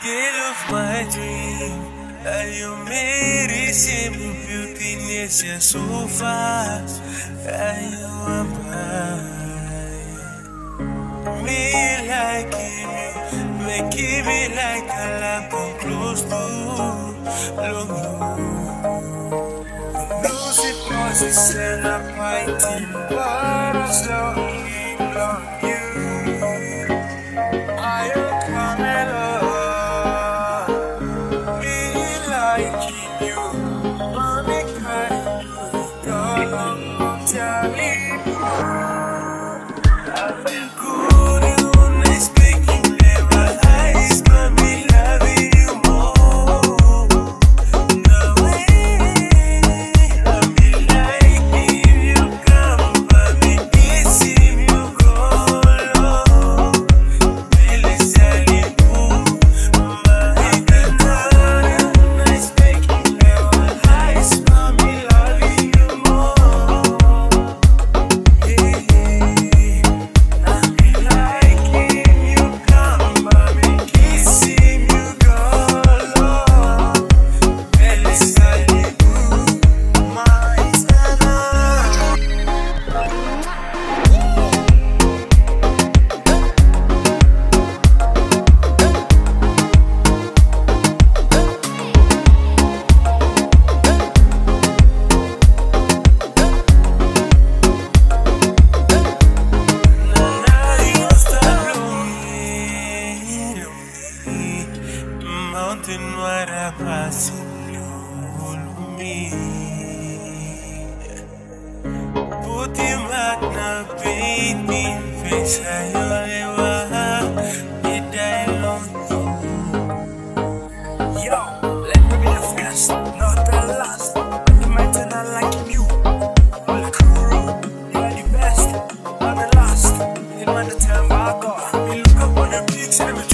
Girl of my dream, and you made it simple. Beauty nature so fast, and you are mine. Me like you, make it be like a lamp come close to long. Music was a celebrating, but I'm so keep on you. I am coming up, me like you, mommy kind you, don't tell me. I feel good and when I speak you never eyes, but me loving you more. No way, I feel like if you come by me, it's if you go low. Really selling food, my God, and I speak you never eyes, but me loving you more. Yeah. Mountain water passing through me. Put him at the painting face. I only want it die long. Yo, let me be the first, not the last. But you might not like you. On the crew, you are the best, not the last. You know the time I got. You look up on the beach and